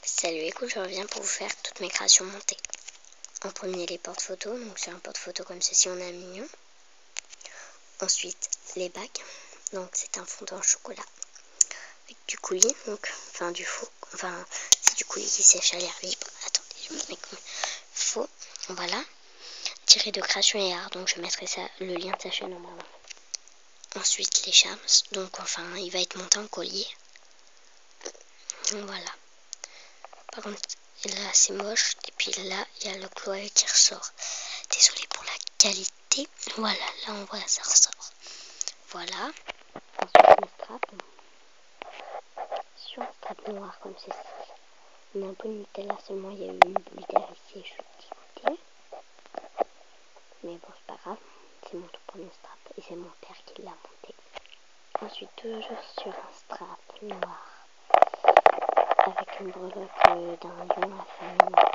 Salut, écoute, je reviens pour vous faire toutes mes créations montées. En premier, les porte-photos, donc c'est un porte-photos comme ceci, on a mignon. Ensuite, les bagues, donc c'est un fondant au chocolat avec du coulis, donc c'est du coulis qui sèche à l'air libre. Attendez, je me mets comme faux. Voilà, tiré de Création et Art, donc je mettrai ça, le lien de sa chaîne en bas. Ensuite, les charms, donc il va être monté en collier. Donc voilà. Par contre, là c'est moche, et puis là il y a le cloyau qui ressort. Désolée pour la qualité. Voilà, là on voit ça ressort. Voilà. Ensuite les straps. Sur un strap noir comme ceci. On a un peu de Nutella, seulement il y a eu une bulle d'air ici et je suis dégoûtée. Mais bon, c'est pas grave. C'est mon tout premier strap et c'est mon père qui l'a monté. Ensuite, toujours sur un strap noir avec une breloque d'un lion à famille.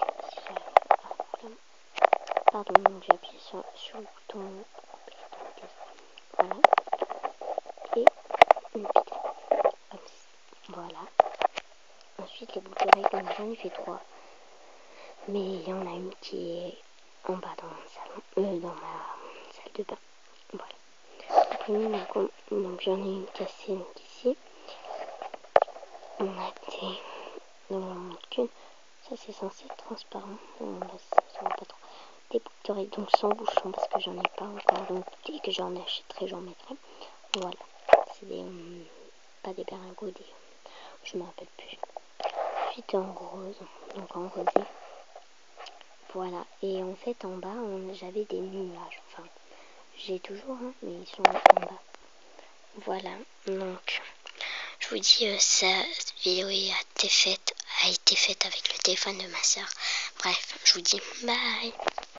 Pardon, donc j'ai appuyé sur le bouton pour couper les dents. Voilà. Et une petite comme ça. Voilà. Ensuite, les boucles d'oreilles, comme j'en ai fait 3. Mais il y en a une qui est en bas dans mon salon, dans ma salle de bain. Voilà. Après, donc j'en ai une cassée, donc ici. On a des... Donc j'en montre qu'une. Ça, c'est censé être transparent. Bon, bah, ça se voit pas trop. Des boucles d'oreilles, donc sans bouchon, parce que j'en ai pas encore. Donc, dès que j'en achèterai, j'en mettrai. Voilà. C'est des... pas des berlingots, des... je me rappelle plus. Ensuite, en rose. Donc, en rosé. Voilà. Et en fait, en bas, j'avais des nuages. Enfin, j'ai toujours, hein, mais ils sont en bas. Voilà. Donc, je vous dis, cette vidéo a été faite avec le téléphone de ma soeur. Bref, je vous dis bye.